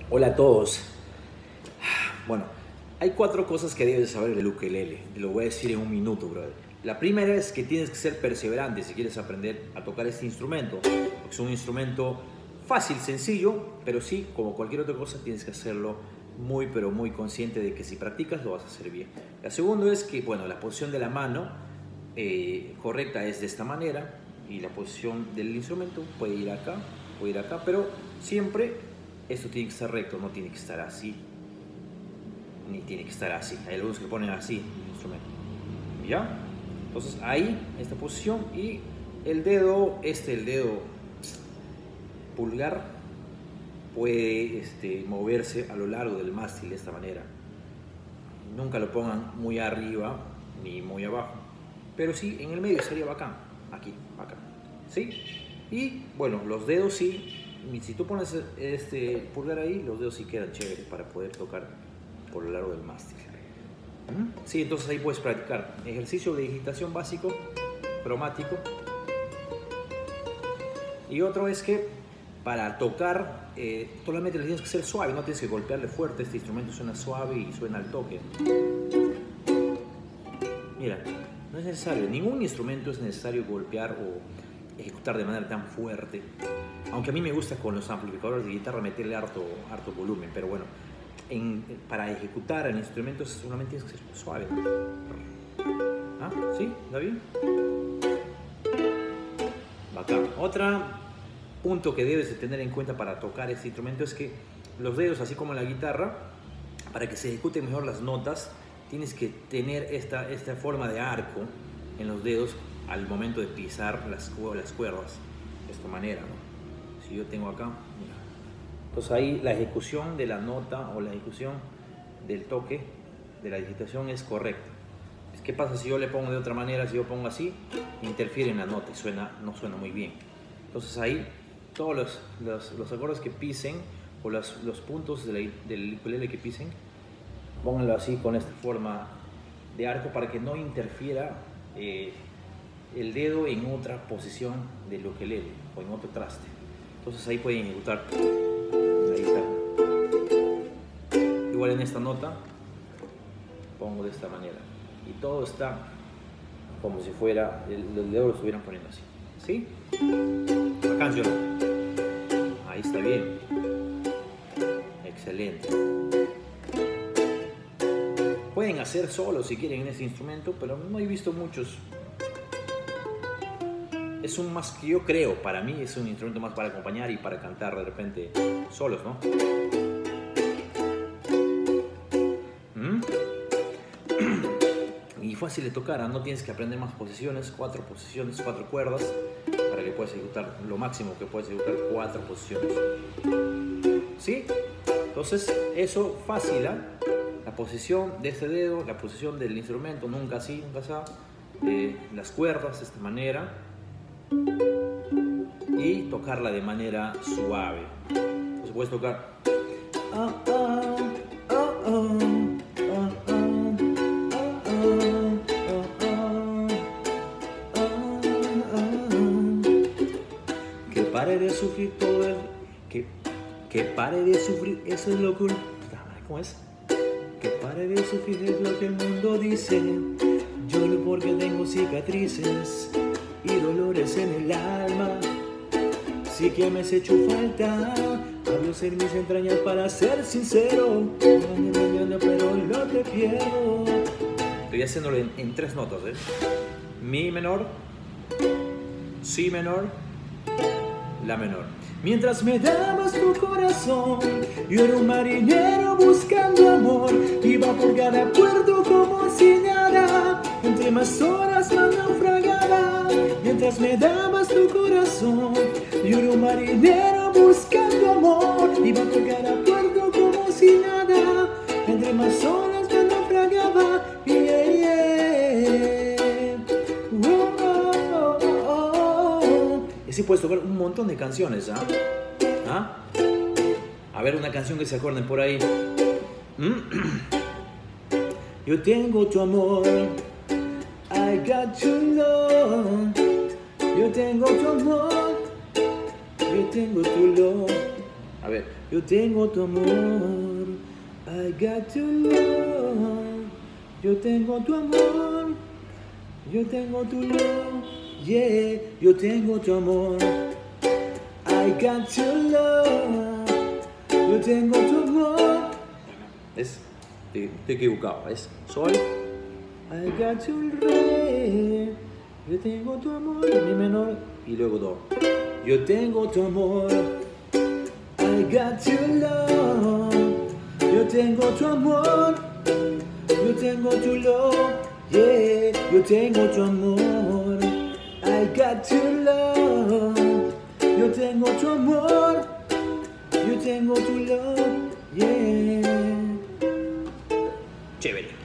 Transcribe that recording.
Hola a todos. Bueno, hay 4 cosas que debes saber del ukelele. Te lo voy a decir en un minuto, brother. La primera es que tienes que ser perseverante si quieres aprender a tocar este instrumento. Porque es un instrumento fácil, sencillo, pero sí, como cualquier otra cosa, tienes que hacerlo muy, pero muy consciente de que si practicas lo vas a hacer bien. La segunda es que, bueno, la posición de la mano correcta es de esta manera y la posición del instrumento puede ir acá, pero siempre esto tiene que estar recto, no tiene que estar así, ni tiene que estar así. Hay algunos que ponen así el instrumento, ¿ya? Entonces ahí, esta posición, y el dedo, el dedo pulgar puede moverse a lo largo del mástil de esta manera. Nunca lo pongan muy arriba ni muy abajo, pero sí en el medio sería bacán, aquí, acá, ¿sí? Y bueno, los dedos sí, si tú pones este pulgar ahí, los dedos sí quedan chéveres para poder tocar por lo largo del mástil. Sí, entonces ahí puedes practicar ejercicio de digitación básico, cromático. Y otro es que para tocar, solamente le tienes que ser suave, no tienes que golpearle fuerte. Este instrumento suena suave y suena al toque. Mira, no es necesario, ningún instrumento es necesario golpear o ejecutar de manera tan fuerte. Aunque a mí me gusta con los amplificadores de guitarra meterle harto volumen, pero bueno, para ejecutar el instrumento solamente tienes que ser suave. ¿Ah? ¿Sí? ¿Está bien? Bacán. Otro punto que debes de tener en cuenta para tocar este instrumento es que los dedos, así como en la guitarra, para que se ejecuten mejor las notas, tienes que tener esta forma de arco en los dedos al momento de pisar las cuerdas, de esta manera, ¿no? Si yo tengo acá, mira. Entonces ahí la ejecución de la nota o la ejecución del toque, de la digitación es correcta. ¿Qué pasa si yo le pongo de otra manera? Si yo pongo así, interfiere en la nota y no suena muy bien. Entonces ahí todos los acordes que pisen o los puntos del ukelele que pisen, pónganlo así con esta forma de arco para que no interfiera el dedo en otra posición del ukelele o en otro traste. Entonces ahí pueden ejecutar. Ahí está. Igual en esta nota pongo de esta manera y todo está como si fuera el dedo lo estuvieran poniendo así. ¿Sí? La canción. Ahí está bien. Excelente. Pueden hacer solo si quieren en ese instrumento, pero no he visto muchos. Es un más que yo creo, para mí es un instrumento más para acompañar y para cantar de repente solos, ¿no? Y fácil de tocar, no tienes que aprender más posiciones, 4 posiciones, 4 cuerdas, para que puedas ejecutar lo máximo que puedes ejecutar, 4 posiciones. ¿Sí? Entonces, eso fácil, ¿eh? La posición de este dedo, la posición del instrumento, nunca así, nunca así, las cuerdas de esta manera y tocarla de manera suave. Entonces puedes tocar que pare de sufrir todo el que pare de sufrir, eso es lo cool. ¿Cómo es? Que pare de sufrir es lo que el mundo dice. Lloro porque tengo cicatrices y dolores en el alma. Sí que me has hecho falta. Hablo en mis entrañas para ser sincero. Mañana, pero no te pierdo. Estoy haciéndolo en 3 notas, ¿eh? Mi menor, si menor, la menor. Mientras me dabas tu corazón, yo era un marinero buscando amor. Iba por cada puerto como si nada, entre más horas más naufragaba. Mientras me dabas tu corazón, yo era un marinero buscando amor. Iba por cada puerto como si nada, entre más horas más naufragaba. Y así puedes tocar un montón de canciones, ¿ah? ¿Ah? A ver, una canción que se acuerden por ahí. Yo tengo tu amor, I got your love. Yo tengo tu amor, yo tengo tu love. A ver, yo tengo tu amor. I got your love, yo tengo tu amor, yo tengo tu love, yeah, yo tengo tu amor. I got your love, yo tengo tu amor. Estoy equivocado, es sol. I got your re, yo tengo tu amor, mi menor y luego do. Yo tengo tu amor. I got your love, yo tengo tu amor, yo tengo tu love, yeah, yo tengo tu amor. I got your love, yo tengo tu amor, yo tengo tu love, yeah. Chévere.